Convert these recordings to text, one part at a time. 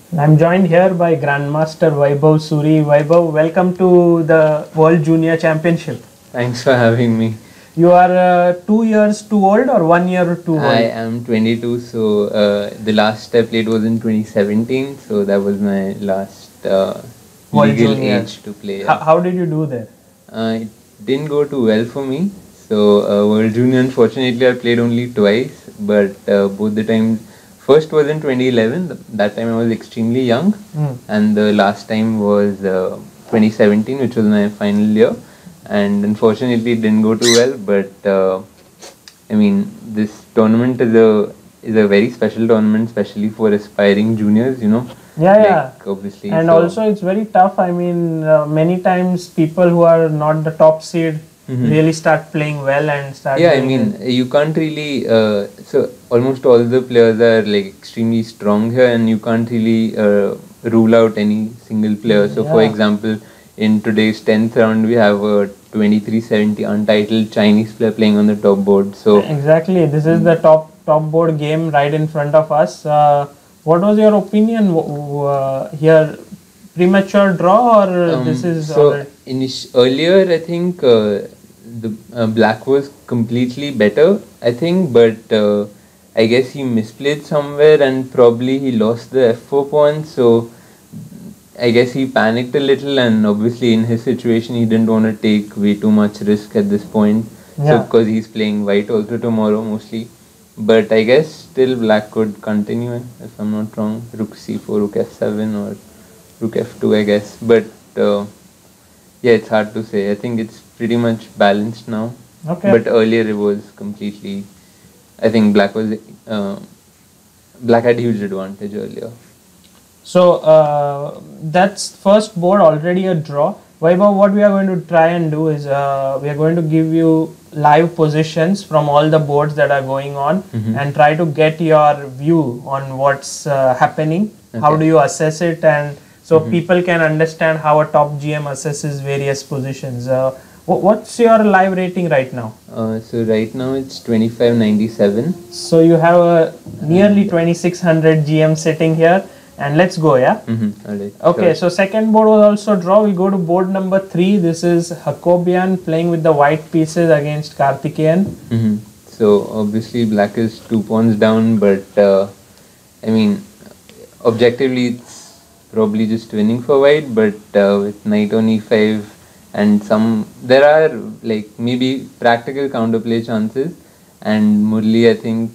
I'm joined here by Grandmaster Vaibhav Suri. Vaibhav, welcome to the World Junior Championship. Thanks for having me. You are 2 years too old or 1 year too old? I am 22, so the last I played was in 2017, so that was my last legal age to play. How did you do there? It didn't go too well for me. So World Junior, unfortunately, I played only twice, but both the times. First was in 2011. That time I was extremely young, and the last time was 2017, which was my final year. And unfortunately, it didn't go too well. But I mean, this tournament is a very special tournament, especially for aspiring juniors. Yeah. Obviously, and also it's very tough. I mean, many times people who are not the top seed really start playing well and start. Yeah, I mean, you can't really. So almost all the players are like extremely strong here, and you can't really rule out any single player. So, for example, in today's 10th round, we have a 2370 untitled Chinese player playing on the top board. So exactly, this is the top board game right in front of us. What was your opinion here? Premature draw or this is so earlier? I think the black was completely better. I think, but I guess he misplayed somewhere and probably he lost the f4 pawn. So I guess he panicked a little, and obviously in his situation he didn't want to take way too much risk at this point. So because he's playing white also tomorrow mostly. But I guess still black could continue, if I'm not wrong. Rook c4, rook f7 or rook f2, I guess. But yeah, it's hard to say. I think it's pretty much balanced now. Okay. But earlier it was completely. I think black had huge advantage earlier. So that's first board already a draw. Vaibhav, what we are going to try and do is we are going to give you live positions from all the boards that are going on and try to get your view on what's happening. Okay. How do you assess it, and so people can understand how a top GM assesses various positions. What's your live rating right now? So right now it's 2597. So you have a nearly 2600 GM sitting here. And let's go, yeah? Alright, okay, sure. So second board was also draw. We'll go to board number 3. This is Jacobian playing with the white pieces against Karthikeyan. So obviously black is 2 pawns down, but I mean, objectively it's probably just winning for white, but with knight on e5 and there are like maybe practical counterplay chances, and Murli I think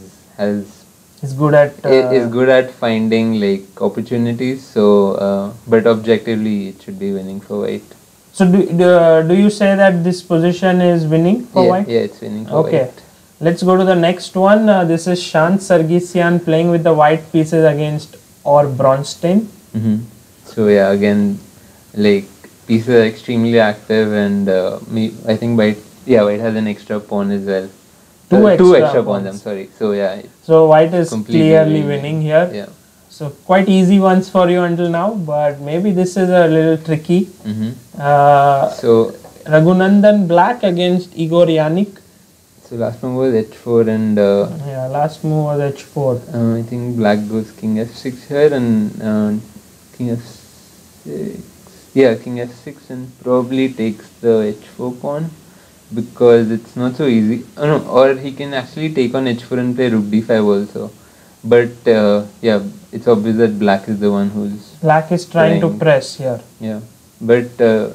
is good at finding like opportunities. So but objectively it should be winning for white. So do you say that this position is winning for white? Yeah, it's winning for white. Okay, let's go to the next one. This is Shant Sargsyan playing with the white pieces against or Bronstein. So yeah, again, like pieces are extremely active, and I think white has an extra pawn as well. Two extra pawns, I'm sorry. So yeah. So white is clearly winning here. Yeah. So quite easy ones for you until now, but maybe this is a little tricky. So Raghunandan black against Igor Yannick. So last move was h4 and last move was h4. I think black goes king f6 here and king f6. Yeah, king f6 and probably takes the h4 pawn, because it's not so easy. Or he can actually take on h4 and play rook d5 also. But yeah, it's obvious that black is the one who's trying to press here. Yeah, but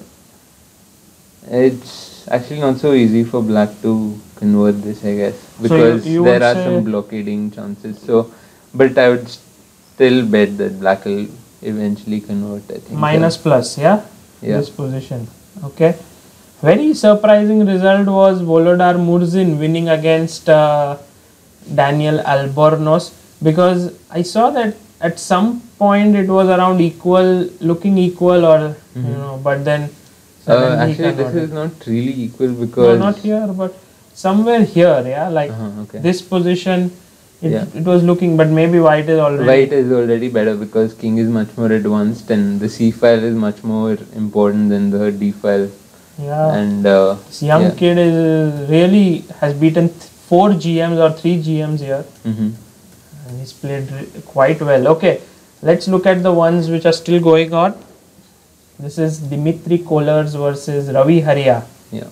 it's actually not so easy for black to convert this, I guess, because you there are some blockading chances. So, but I would still bet that black will eventually convert, I think. Minus plus, yeah? This position. Okay. Very surprising result was Volodar Murzin winning against Daniel Albornoz, because I saw that at some point it was around looking equal, or but then actually this is not really equal, because no, not here, but somewhere here, this position. It was looking, but maybe white is already better, because king is much more advanced and the c file is much more important than the d file. Yeah, and this young kid really has beaten 4 GMs or 3 GMs here, and he's played quite well. Okay, Let's look at the ones which are still going on. This is Dimitri Kollars versus Ravi Haria. Yeah.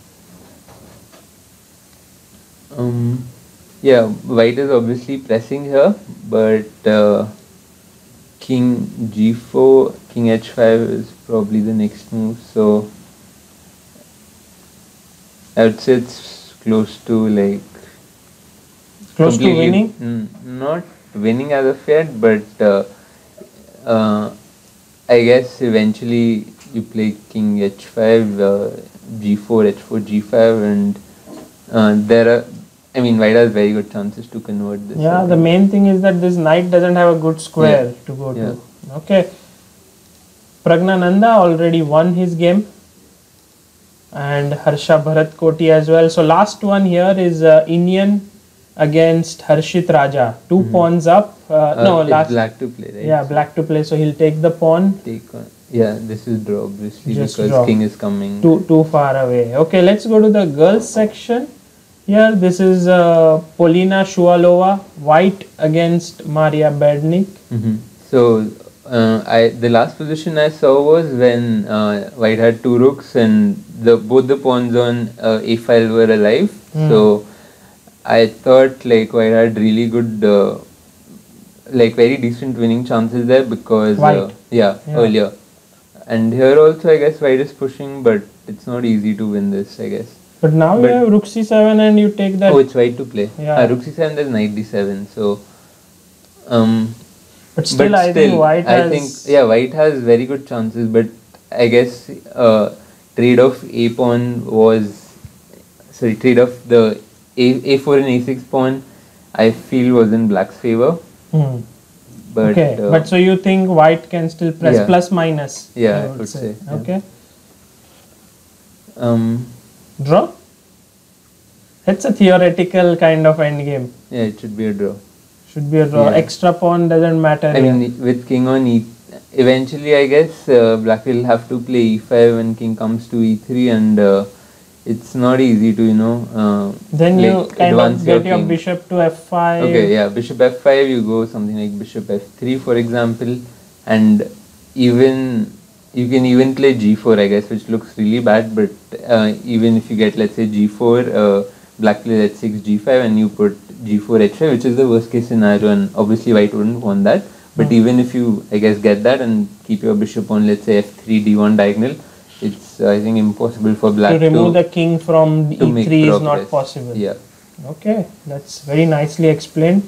Yeah, white is obviously pressing here, but king g4, king h5 is probably the next move. So I would say it's close to like Close to winning? Not winning as of yet, but I guess eventually you play king h5, g4, h4, g5, and white has very good chances to convert this. Yeah, the main thing is that this knight doesn't have a good square to go to. Okay. Pragnananda already won his game, and Harsha Bharat Koti as well. So last one here is Indian against Harshit Raja. Two pawns up. It's black to play, right? Yeah, black to play. So he'll take the pawn. This is draw obviously Just because draw. king is coming too far away. Okay, let's go to the girls section. Here, this is Polina Shuvalova, white against Maria Bednik. So the last position I saw was when white had two rooks and both the pawns on a5 were alive. So I thought like white had really good, very decent winning chances there because earlier. And here also I guess white is pushing, but it's not easy to win this, I guess. But now you have rook c7 and you take that. Oh, it's white to play. Yeah. Rook c7, there's knight d7. So, but still, I think white has. White has very good chances. But I guess trade of a pawn trade of the a4 and a6 pawn, I feel was in black's favor. But but so you think white can still press plus minus? Yeah, I would say. Okay. Draw? It's a theoretical kind of end game. Yeah, it should be a draw. Should be a draw. Extra pawn doesn't matter. I mean, with king on eventually I guess black will have to play e5 when king comes to e3, and it's not easy to then you kind of get your bishop to f5. Okay, yeah, bishop f5, you go something like bishop f3 for example, and even you can even play g4 I guess, which looks really bad, but even if you get let's say g4, black plays h6 g5 and you put g4 h5, which is the worst case scenario, and obviously white wouldn't want that, but even if you I guess get that and keep your bishop on let's say f3 d1 diagonal, it's I think impossible for black to remove the king from e3 is not possible. Yeah. Okay, that's very nicely explained.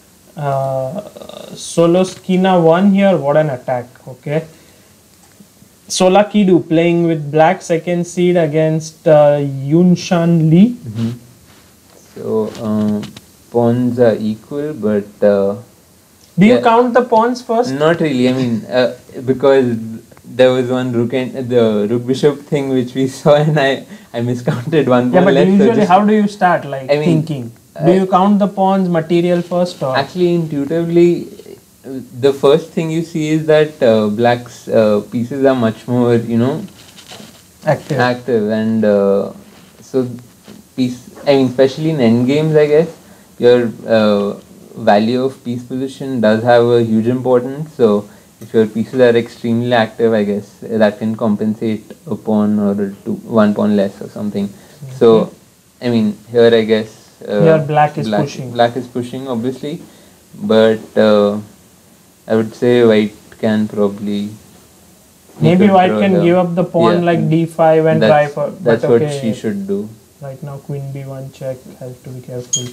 Soloskina won here. What an attack. Okay. Solakidu playing with black second seed against Yunshan Lee. So pawns are equal, but do you count the pawns first? Not really. I mean, because there was one rook and the rook bishop thing which we saw, and I miscounted one pawn. Yeah, but usually how do you start? Thinking. Do you count the pawns material first, or actually intuitively? The first thing you see is that black's pieces are much more, active, and so especially in endgames, I guess your value of piece position does have a huge importance. So if your pieces are extremely active, I guess that can compensate a pawn or one pawn less or something. So I mean, here I guess here black is pushing. Black is pushing, obviously, but I would say white can probably. Maybe white can give up the pawn like d5 and try for. That's what she should do. Right now, queen b1 check, has to be careful.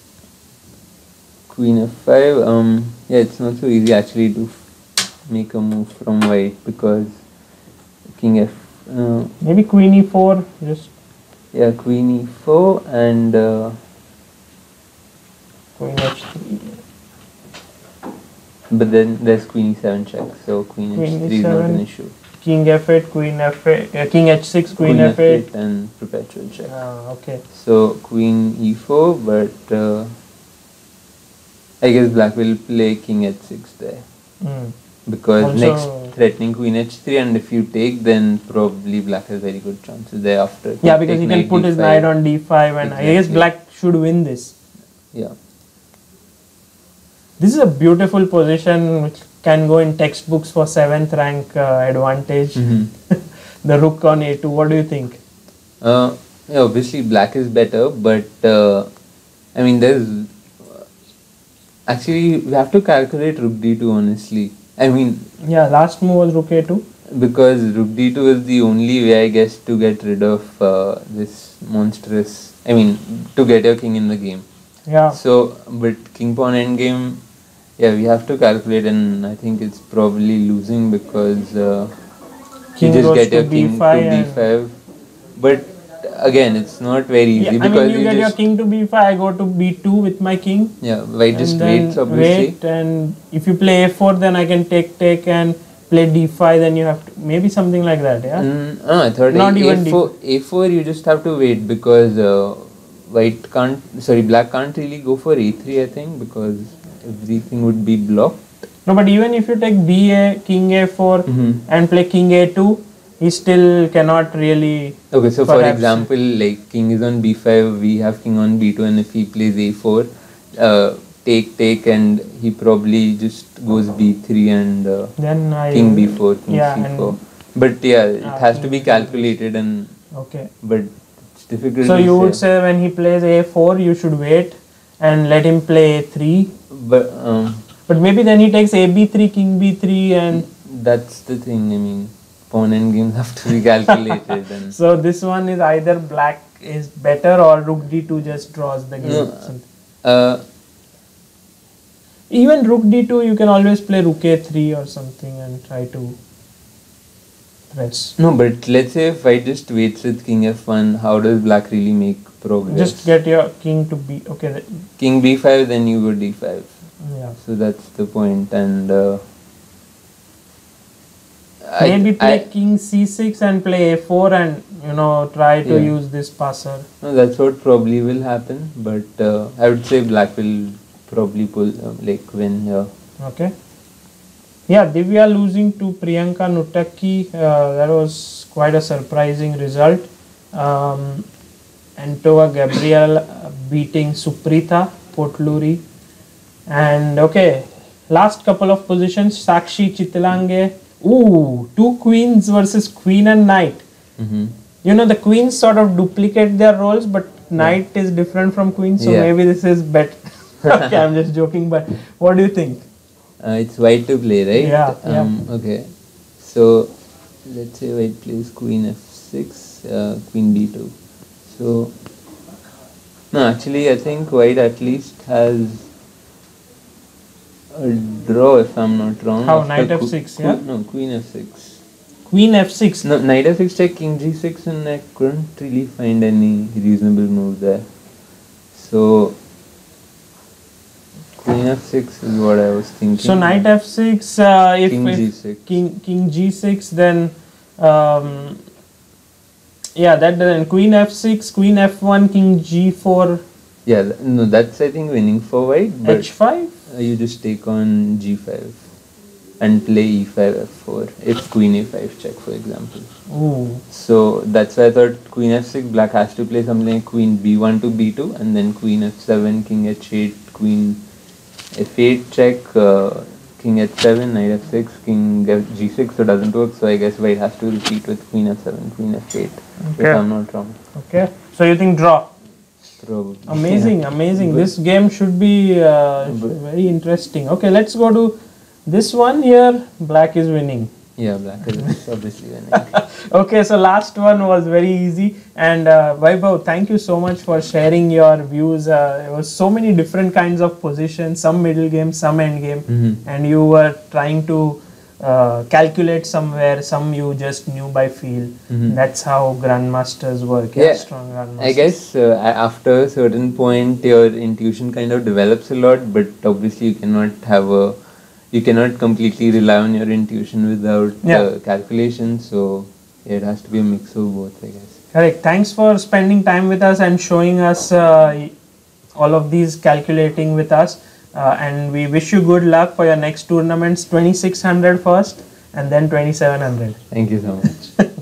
Queen f5. It's not so easy actually to make a move from white because king f. Maybe queen e4. Just. Yeah, queen e4 and queen h3. But then there's queen e7 check, so queen h3 is not an issue. King f8, queen f8, king h6, queen f8, and perpetual check. Okay. So queen e4, but I guess black will play king h6 there. Because also next threatening queen h3, and if you take, then probably black has very good chances thereafter. Yeah, because he can put his knight on d5, and exactly. I guess black should win this. Yeah. This is a beautiful position which can go in textbooks for 7th rank advantage. The rook on a2. What do you think? Yeah, obviously black is better, but I mean there's actually we have to calculate rook d2 honestly. I mean Yeah, last move was rook a2. because rook d2 is the only way I guess to get rid of this monstrous. I mean to get your king in the game. Yeah. So, but king pawn endgame, yeah, we have to calculate, and I think it's probably losing because you just goes get to your king to b5 d5. But again, it's not very easy Yeah, I because mean, you get your king to b5, I go to b2 with my king. yeah, white just And then waits obviously. wait, and if you play a4, then I can take and play d5, then you have to, maybe something like that, yeah? I thought Not even a4 you just have to wait because black can't really go for a3 I think because everything would be blocked. No, but even if you take ba, king a4 and play king a2, he still cannot really. Okay, so for perhaps- example, like king is on b5, we have king on b2, and if he plays a4, take, and he probably just goes b3 and Then king b4, king yeah, c4. But yeah, it has to king be calculated, and Okay. but it's difficult. So to you say. would say when he plays a4, you should wait and let him play a3. But But maybe then he takes a b3, king b3, and that's the thing. I mean, pawn and games have to be calculated. And so this one is either black is better or rook d2 just draws the game. Even rook d2, you can always play rook a3 or something and try to press. no, but let's say if I just waits with king f1, how does black really make progress? Just get your king to b. Okay. King b5, then you go d5. Yeah. So that's the point, and Maybe play king c6 and play a4 and try to Yeah. use this passer. No, that's what probably will happen, but I would say black will probably win here. Okay. Yeah, Divya losing to Priyanka Nutaki, that was quite a surprising result. Antova Gabriel beating Suprita Potluri. And okay, last couple of positions, Sakshi Chitlange. Ooh, two queens versus queen and knight. The queens sort of duplicate their roles, but knight is different from queen, so maybe this is better. Okay, I'm just joking, but what do you think? It's white to play, right? Yeah. Okay. So let's say white plays queen f6, queen d2. So no, actually, I think white at least has a draw if I'm not wrong. How, knight f6, yeah? No, queen f6. Queen f6. No, knight f6 check, king g6, and I couldn't really find any reasonable move there. So queen f6 is what I was thinking. So knight f6, if king g6. King g6, then then queen f6, queen f1, king g4. Yeah, no, that's I think winning for white. But h5. You just take on g5 and play e5 f4 if queen a5 check, for example. Ooh. So that's why I thought queen f6, black has to play something like queen b1 to b2, and then queen f7, king h8, queen f8 check, king h7, knight f6, king g6, so it doesn't work. So I guess white has to repeat with queen f7, queen f8, if I'm not wrong. Okay. So you think draw? Probably. Amazing. This game should be very interesting. Okay, let's go to this one here. Black is winning. Yeah, black is obviously winning. Okay, so last one was very easy. And Vaibhav, thank you so much for sharing your views. There was so many different kinds of positions, some middle game, some end game. And you were trying to calculate somewhere, some you just knew by feel. That's how grandmasters work. Yeah, Strong grandmasters. I guess after a certain point your intuition kind of develops a lot, but obviously you cannot completely rely on your intuition without calculation, so it has to be a mix of both, I guess. Correct. Thanks for spending time with us and showing us all of these, calculating with us. And we wish you good luck for your next tournaments, 2600 first and then 2700. Thank you so much.